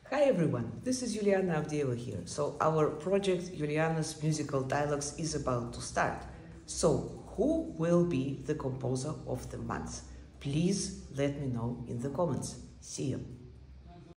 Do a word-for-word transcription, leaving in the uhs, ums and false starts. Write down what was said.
Hi everyone, this is Juliana Avdeeva here. So our project Juliana's Musical Dialogues is about to start. So who will be the composer of the month? Please let me know in the comments. See you.